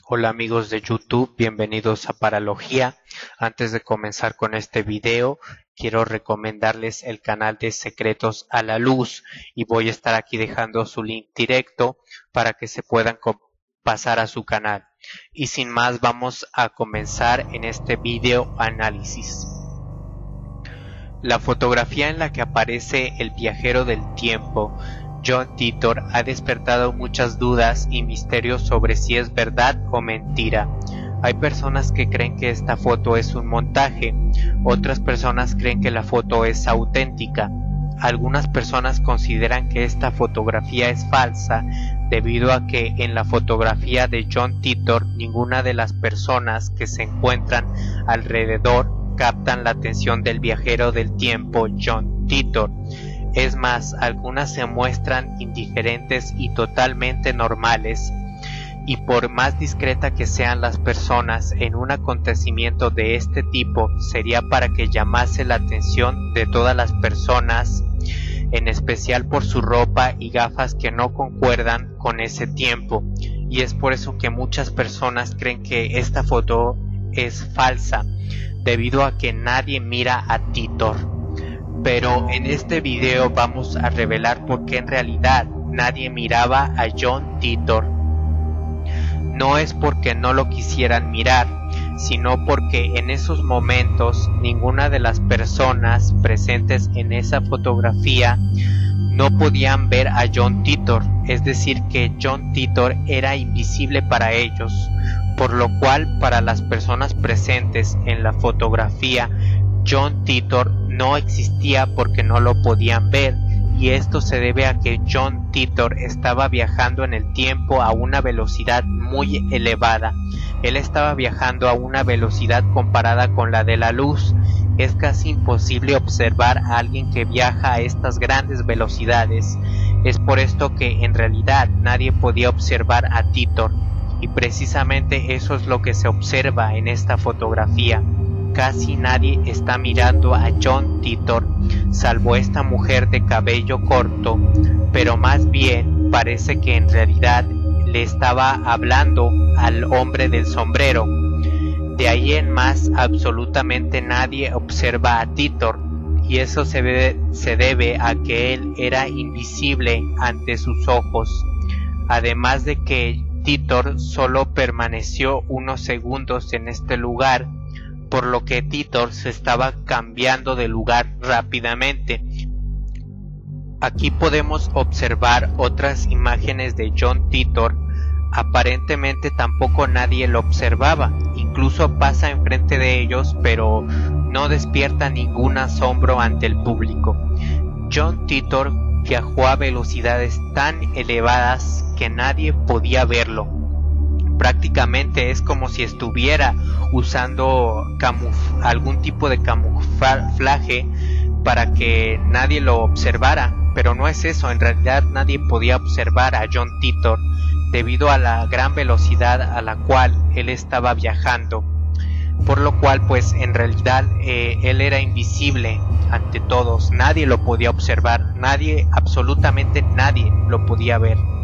Hola amigos de YouTube, bienvenidos a Paralogía. Antes de comenzar con este video, quiero recomendarles el canal de Secretos a la Luz y voy a estar aquí dejando su link directo para que se puedan pasar a su canal. Y sin más, vamos a comenzar en este video análisis. La fotografía en la que aparece el viajero del tiempo, John Titor, ha despertado muchas dudas y misterios sobre si es verdad o mentira. Hay personas que creen que esta foto es un montaje, otras personas creen que la foto es auténtica. Algunas personas consideran que esta fotografía es falsa debido a que en la fotografía de John Titor ninguna de las personas que se encuentran alrededor captan la atención del viajero del tiempo John Titor. Es más, algunas se muestran indiferentes y totalmente normales, y por más discreta que sean las personas en un acontecimiento de este tipo, sería para que llamase la atención de todas las personas, en especial por su ropa y gafas que no concuerdan con ese tiempo, y es por eso que muchas personas creen que esta foto es falsa, debido a que nadie mira a Titor. Pero en este video vamos a revelar por qué en realidad nadie miraba a John Titor. No es porque no lo quisieran mirar, sino porque en esos momentos ninguna de las personas presentes en esa fotografía no podían ver a John Titor, es decir que John Titor era invisible para ellos, por lo cual para las personas presentes en la fotografía John Titor no existía porque no lo podían ver, y esto se debe a que John Titor estaba viajando en el tiempo a una velocidad muy elevada. Él estaba viajando a una velocidad comparada con la de la luz. Es casi imposible observar a alguien que viaja a estas grandes velocidades. Es por esto que en realidad nadie podía observar a Titor, y precisamente eso es lo que se observa en esta fotografía. Casi nadie está mirando a John Titor, salvo esta mujer de cabello corto, pero más bien parece que en realidad le estaba hablando al hombre del sombrero. De ahí en más, absolutamente nadie observa a Titor, y eso se debe a que él era invisible ante sus ojos. Además de que Titor solo permaneció unos segundos en este lugar, por lo que Titor se estaba cambiando de lugar rápidamente. Aquí podemos observar otras imágenes de John Titor. Aparentemente tampoco nadie lo observaba, incluso pasa enfrente de ellos, pero no despierta ningún asombro ante el público. John Titor viajó a velocidades tan elevadas que nadie podía verlo. Prácticamente es como si estuviera usando algún tipo de camuflaje para que nadie lo observara, pero no es eso. En realidad nadie podía observar a John Titor debido a la gran velocidad a la cual él estaba viajando, por lo cual pues en realidad él era invisible ante todos. Nadie lo podía observar, nadie, absolutamente nadie lo podía ver.